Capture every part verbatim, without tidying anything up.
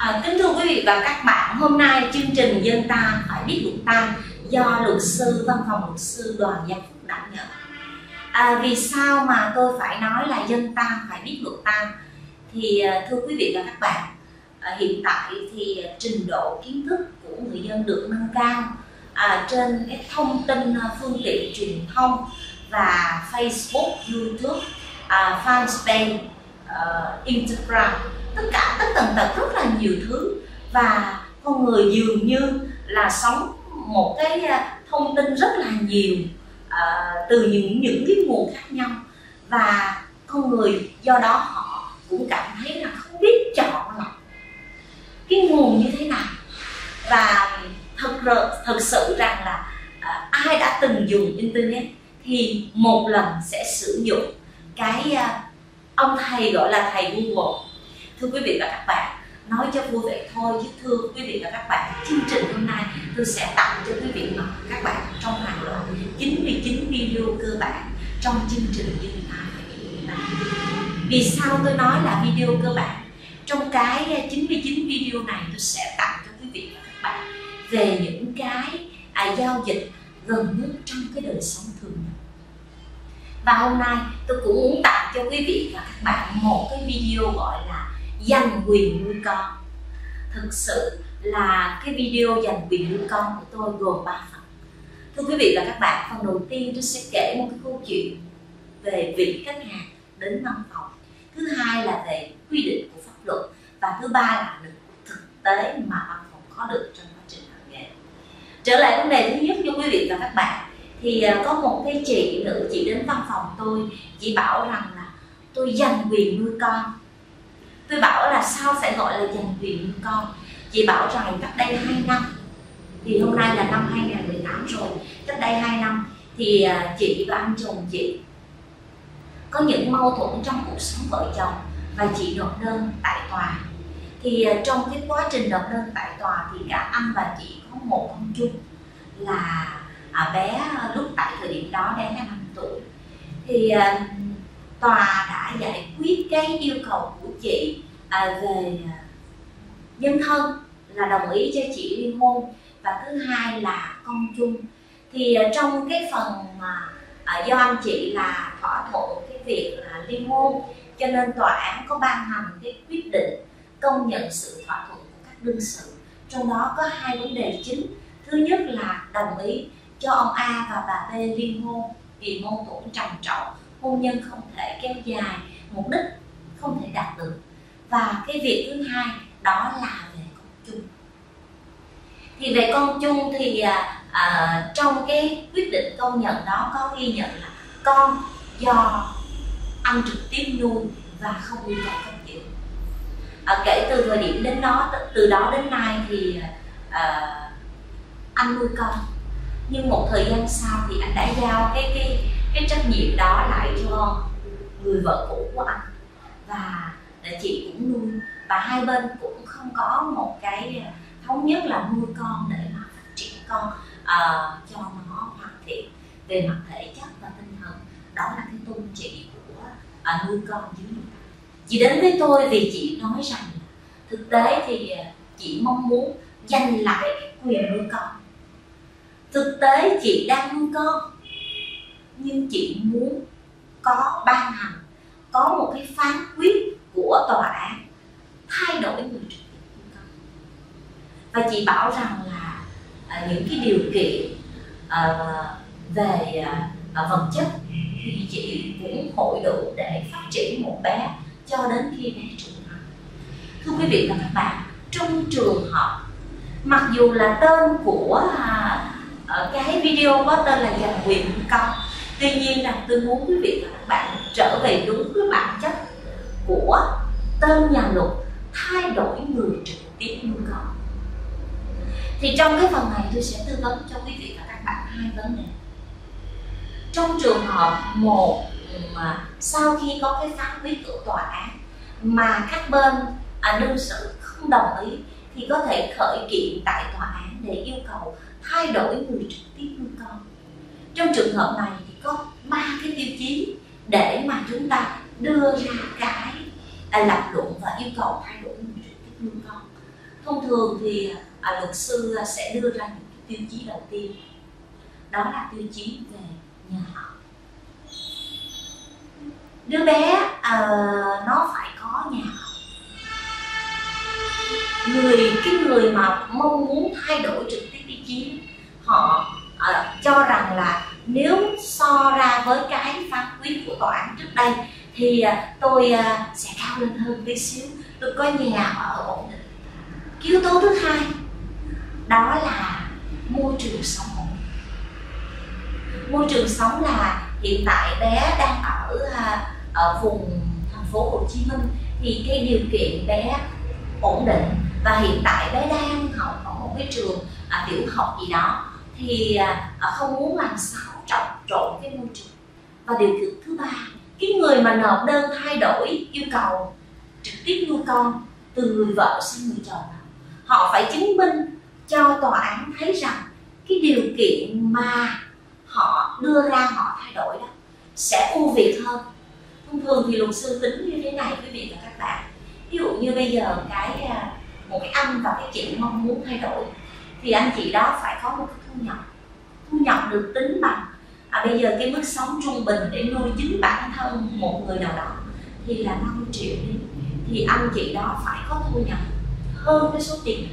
À, kính thưa quý vị và các bạn, hôm nay chương trình Dân Ta Phải Biết Luật Ta do luật sư Văn phòng Luật sư Đoàn Gia Phúc đảm nhận. À, vì sao mà tôi phải nói là dân ta phải biết luật ta? Thì thưa quý vị và các bạn, à, hiện tại thì trình độ kiến thức của người dân được nâng cao à, trên cái thông tin phương tiện truyền thông và Facebook, YouTube, à, Fanpage, uh, Instagram, tất cả tất tần tật rất là nhiều thứ, và con người dường như là sống một cái thông tin rất là nhiều à, từ những những cái nguồn khác nhau, và con người do đó họ cũng cảm thấy là không biết chọn lọc cái nguồn như thế nào. Và thật thật sự rằng là à, ai đã từng dùng internet thì một lần sẽ sử dụng cái à, ông thầy gọi là thầy Google. Thưa quý vị và các bạn, nói cho vui vậy thôi chứ thưa quý vị và các bạn, chương trình hôm nay tôi sẽ tặng cho quý vị và các bạn trong hàng loạt chín mươi chín video cơ bản trong chương trình Dân Ta Phải Biết Luật Ta. Vì sao tôi nói là video cơ bản? Trong cái chín mươi chín video này tôi sẽ tặng cho quý vị và các bạn về những cái à, giao dịch gần nhất trong cái đời sống thường nhật. Và hôm nay tôi cũng muốn tặng cho quý vị và các bạn một cái video gọi là giành quyền nuôi con. Thực sự là cái video giành quyền nuôi con của tôi gồm ba phần. Thưa quý vị và các bạn, phần đầu tiên tôi sẽ kể một cái câu chuyện về vị khách hàng đến văn phòng. Thứ hai là về quy định của pháp luật, và thứ ba là được thực tế mà văn phòng có được trong quá trình làm nghề. Trở lại vấn đề thứ nhất cho quý vị và các bạn, thì có một cái chị nữ, chị đến văn phòng tôi, chị bảo rằng là tôi giành quyền nuôi con. Tôi bảo là sao phải gọi là giành quyền nuôi con? Chị bảo rằng cách đây hai năm, thì hôm nay là năm hai nghìn không trăm mười tám rồi, cách đây hai năm thì chị và anh chồng chị có những mâu thuẫn trong cuộc sống vợ chồng, và chị nộp đơn tại tòa. Thì trong cái quá trình nộp đơn tại tòa thì cả anh và chị có một con chung là à, bé lúc tại thời điểm đó bé là năm tuổi. Thì à, tòa đã giải quyết cái yêu cầu của chị à, về nhân thân là đồng ý cho chị ly hôn, và thứ hai là con chung. Thì à, trong cái phần mà à, do anh chị là thỏa thuận cái việc là ly hôn, cho nên tòa án có ban hành cái quyết định công nhận sự thỏa thuận của các đương sự. Trong đó có hai vấn đề chính. Thứ nhất là đồng ý cho ông A và bà B ly hôn vì mâu thuẫn trầm trọng, hôn nhân không thể kéo dài, mục đích không thể đạt được. Và cái việc thứ hai đó là về con chung. Thì về con chung thì à, à, trong cái quyết định công nhận đó có ghi nhận là con do anh trực tiếp nuôi và không yêu cầu cấp dưỡng. À, kể từ thời điểm đến đó, từ đó đến nay thì à, anh nuôi con, nhưng một thời gian sau thì anh đã giao cái cái cái trách nhiệm đó lại cho người vợ cũ của anh, và chị cũng nuôi, và hai bên cũng không có một cái thống nhất là nuôi con để mà phát triển con uh, cho nó hoàn thiện về mặt thể chất và tinh thần. Đó là cái tôn trị của uh, nuôi con dưới người ta. Chị đến với tôi vì chị nói rằng thực tế thì chị mong muốn giành lại cái quyền nuôi con. Thực tế chị đang nuôi con, nhưng chị muốn có ban hành, có một cái phán quyết của tòa án thay đổi người trực tiếp nuôi con. Và chị bảo rằng là à, những cái điều kiện à, về à, vật chất thì chị cũng hội đủ để phát triển một bé cho đến khi bé trưởng thành. Thưa quý vị và các bạn, trong trường hợp mặc dù là tên của à, ở cái video có tên là giành quyền nuôi con, tuy nhiên là tôi muốn quý vị và các bạn trở về đúng cái bản chất của tên nhà luật thay đổi người trực tiếp nuôi con. Thì trong cái phần này tôi sẽ tư vấn cho quý vị và các bạn hai vấn đề. Trong trường hợp một mà sau khi có cái phán quyết của tòa án mà các bên à, đương sự không đồng ý thì có thể khởi kiện tại tòa án để yêu cầu thay đổi người trực tiếp nuôi con. Trong trường hợp này thì có ba cái tiêu chí để mà chúng ta đưa ra cái à, lập luận và yêu cầu thay đổi người trực tiếp nuôi con. Thông thường thì à, luật sư sẽ đưa ra những tiêu chí đầu tiên, đó là tiêu chí về nhà ở. Đứa bé à, nó phải có nhà ở. Người cái người mà mong muốn thay đổi trực tiếp ý chí, họ à, cho rằng là nếu so ra với cái phán quyết của tòa án trước đây thì à, tôi à, sẽ cao lên hơn tí xíu, tôi có nhà ở ổn định. Cái yếu tố thứ hai đó là môi trường sống ổn định. Môi trường sống là hiện tại bé đang ở ở vùng thành phố Hồ Chí Minh thì cái điều kiện bé ổn định, và hiện tại bé đang học ở một cái trường à, tiểu học gì đó thì à, không muốn làm sao trộn trộn cái môi trường. Và điều kiện thứ ba, cái người mà nộp đơn thay đổi yêu cầu trực tiếp nuôi con từ người vợ sang người chồng, họ phải chứng minh cho tòa án thấy rằng cái điều kiện mà họ đưa ra họ thay đổi đó sẽ ưu việt hơn. Thông thường thì luật sư tính như thế này quý vị và các bạn. Ví dụ như bây giờ cái một cái anh và cái chị mong muốn thay đổi thì anh chị đó phải có một cái thu nhập. Thu nhập được tính bằng à, bây giờ cái mức sống trung bình để nuôi chính bản thân một người nào đó thì là năm triệu đi, thì anh chị đó phải có thu nhập hơn cái số tiền.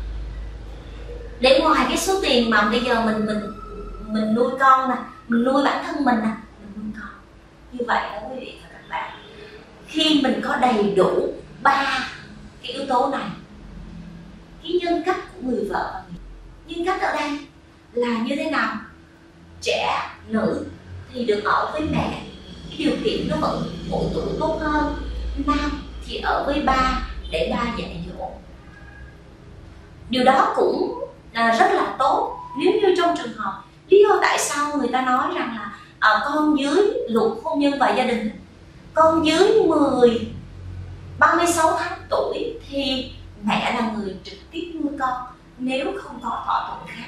Để ngoài cái số tiền mà bây giờ mình mình mình nuôi con nè, mình nuôi bản thân mình nè, mình nuôi con. Như vậy đó quý vị và các bạn, khi mình có đầy đủ ba cái yếu tố này, cái nhân cách của người vợ và người nhân cách ở đây là như thế nào? Trẻ nữ thì được ở với mẹ, cái điều kiện nó vẫn mỗi tuổi tốt hơn. Nam thì ở với ba để ba dạy dỗ. Điều đó cũng à, rất là tốt. Nếu như trong trường hợp, lý do tại sao người ta nói rằng là à, con dưới luật hôn nhân và gia đình, con dưới mười ba mươi sáu tháng tuổi thì mẹ là người trực tiếp nuôi con nếu không có thỏa thuận khác.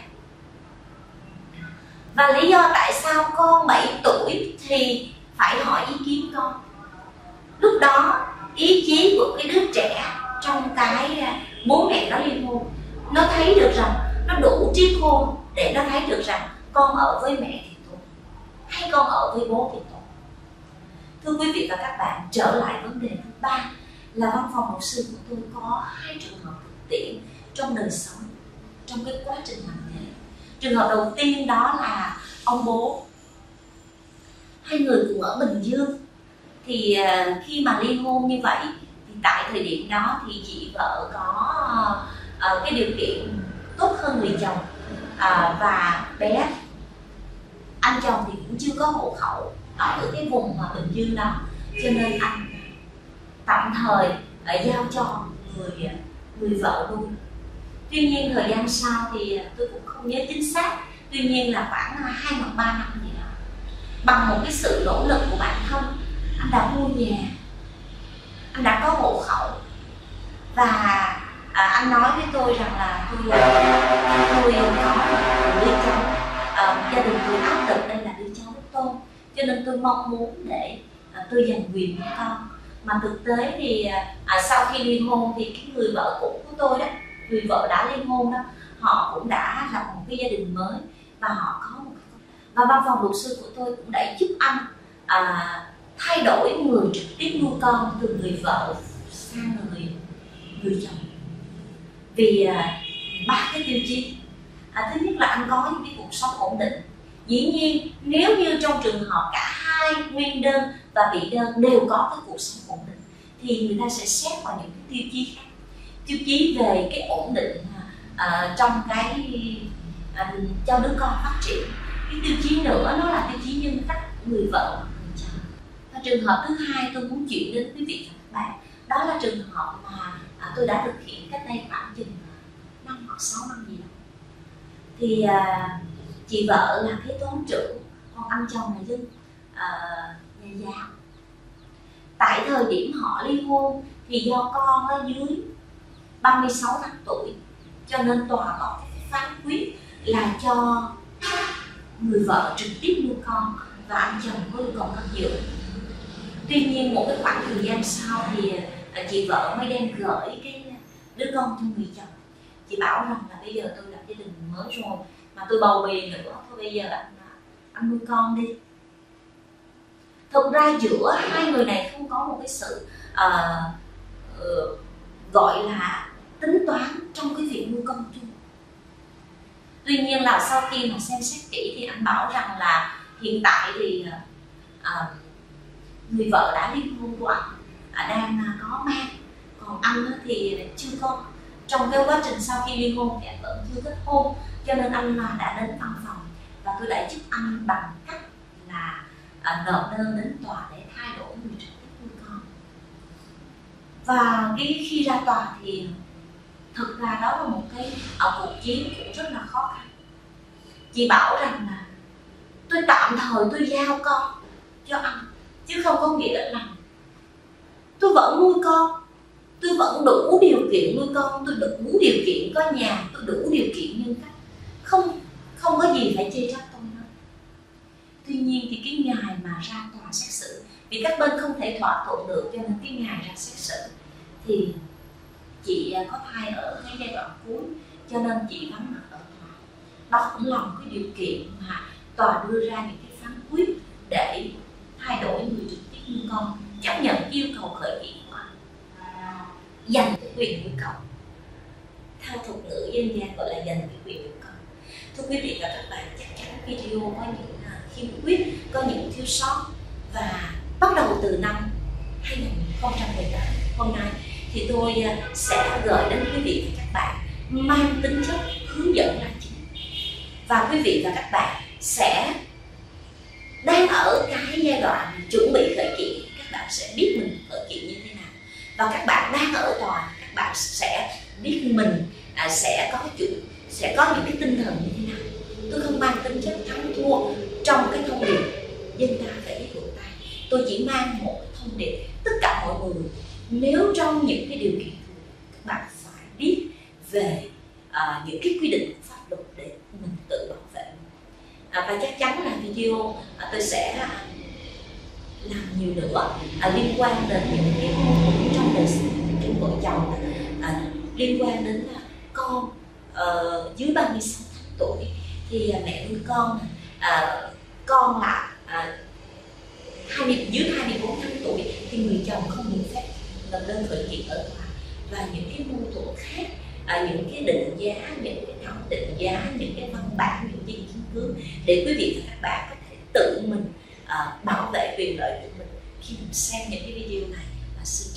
Và lý do tại sao con bảy tuổi thì phải hỏi ý kiến con. Lúc đó ý chí của cái đứa trẻ trong cái bố mẹ nó ly hôn, nó thấy được rằng nó đủ trí khôn để nó thấy được rằng con ở với mẹ thì tốt hay con ở với bố thì tốt. Thưa quý vị và các bạn, trở lại vấn đề thứ ba là văn phòng luật sư của tôi có hai trường hợp thực tiễn trong đời sống, trong cái quá trình làm nghề. Trường hợp đầu tiên đó là ông bố, hai người cùng ở Bình Dương. Thì uh, khi mà ly hôn như vậy thì tại thời điểm đó thì chị vợ có uh, cái điều kiện tốt hơn người chồng, uh, và bé anh chồng thì cũng chưa có hộ khẩu ở cái vùng mà Bình Dương đó, cho nên anh tạm thời uh, giao cho người người vợ nuôi. Tuy nhiên thời gian sau thì tôi cũng không nhớ chính xác, tuy nhiên là khoảng hai hoặc ba năm gì đó, bằng một cái sự nỗ lực của bản thân, anh đã mua nhà, anh đã có hộ khẩu. Và à, anh nói với tôi rằng là tôi tôi có một đứa cháu, à, gia đình tôi áp lực đây là đứa cháu của tôi, cho nên tôi mong muốn để à, tôi giành quyền với con. Mà thực tế thì à, sau khi ly hôn thì cái người vợ cũ của tôi đó, người vợ đã ly hôn đó, họ cũng đã lập một cái gia đình mới và họ có một cái... Và văn phòng luật sư của tôi cũng đã giúp anh à, thay đổi người trực tiếp nuôi con từ người vợ sang người người chồng. Vì à, ba cái tiêu chí. À, thứ nhất là anh có những cái cuộc sống ổn định. Dĩ nhiên nếu như trong trường hợp cả hai nguyên đơn và bị đơn đều có cái cuộc sống ổn định thì người ta sẽ xét vào những cái tiêu chí khác. Tiêu chí về cái ổn định à, trong cái à, cho đứa con phát triển. Cái tiêu chí nữa nó là tiêu chí nhân cách người vợ và người chồng. Và trường hợp thứ hai tôi muốn chuyển đến quý vị và các bạn, đó là trường hợp mà à, tôi đã thực hiện cách đây khoảng chừng năm hoặc sáu năm gì đó. Thì à, chị vợ là kế toán trưởng, còn anh chồng là dân à, nhà giáo. Tại thời điểm họ ly hôn thì do con ở dưới ba mươi sáu tháng tuổi, cho nên tòa có cái phán quyết là cho người vợ trực tiếp nuôi con và anh chồng có yêu cầu cấp dưỡng. Tuy nhiên một cái khoảng thời gian sau thì chị vợ mới đem gửi cái đứa con cho người chồng. chị bảo rằng là bây giờ tôi lập gia đình mới rồi mà tôi bầu bì nữa, thôi bây giờ anh, anh nuôi con đi. Thực ra giữa hai người này không có một cái sự uh, uh, gọi là tính toán trong cái việc nuôi con chung. Tuy nhiên là sau khi mà xem xét kỹ thì anh bảo rằng là hiện tại thì uh, người vợ đã ly hôn của anh uh, đang uh, có mang, còn anh uh, thì chưa có. Trong cái quá trình sau khi ly hôn thì anh vẫn chưa kết hôn, cho nên anh uh, đã đến văn phòng và tôi đã giúp anh bằng cách là uh, nộp đơn đến tòa để thay đổi người trực tiếp nuôi con. Và cái khi ra tòa thì thực ra đó là một cái ở cuộc chiến cũng rất là khó khăn. Chị bảo rằng là tôi tạm thời tôi giao con cho anh, chứ không có nghĩa là tôi vẫn nuôi con, tôi vẫn đủ điều kiện nuôi con, tôi đủ điều kiện có nhà, tôi đủ điều kiện nhân cách, không không có gì phải chê trách tôi hết. Tuy nhiên thì cái ngày mà ra tòa xét xử, vì các bên không thể thỏa thuận được, cho nên cái ngày ra xét xử thì chị có thai ở cái giai đoạn cuối, cho nên chị vắng mặt ở tòa. Đó cũng là một cái điều kiện mà tòa đưa ra những cái phán quyết để thay đổi người trực tiếp nuôi con, chấp nhận yêu cầu khởi kiện của anh, giành cái quyền nuôi con. Theo thuật ngữ dân gian gọi là giành cái quyền nuôi con. Thưa quý vị và các bạn, chắc chắn video có những khiếm khuyết, có những thiếu sót, và bắt đầu từ năm hai nghìn không trăm mười tám hôm nay thì tôi sẽ gửi đến quý vị và các bạn mang tính chất hướng dẫn là chính. Và quý vị và các bạn sẽ đang ở cái giai đoạn chuẩn bị khởi kiện, các bạn sẽ biết mình khởi kiện như thế nào. Và các bạn đang ở tòa, các bạn sẽ biết mình à, sẽ có chủ, sẽ có những cái tinh thần như thế nào. Tôi không mang tính chất thắng thua trong cái thông điệp dân ta phải biết luật ta. Tôi chỉ mang một cái thông điệp tất cả mọi người, nếu trong những cái điều kiện các bạn phải biết về à, những cái quy định của pháp luật để mình tự bảo vệ mình. À, và chắc chắn là video à, tôi sẽ à, làm nhiều nữa à, liên quan đến những cái mâu thuẫn trong đời sống trong vợ chồng, à, liên quan đến à, con uh, dưới ba mươi sáu tuổi thì à, mẹ nuôi con, à, con là à, hai mươi, dưới hai mươi bốn tháng tuổi thì người chồng không được phép lập đơn khởi kiện ở tòa. Và những cái mâu thuẫn khác, à, những cái định giá, những cái thẩm định giá, những cái văn bản, những cái chứng cứ để quý vị và các bạn có thể tự mình à, bảo vệ quyền lợi của mình khi mình xem những cái video này. Và xin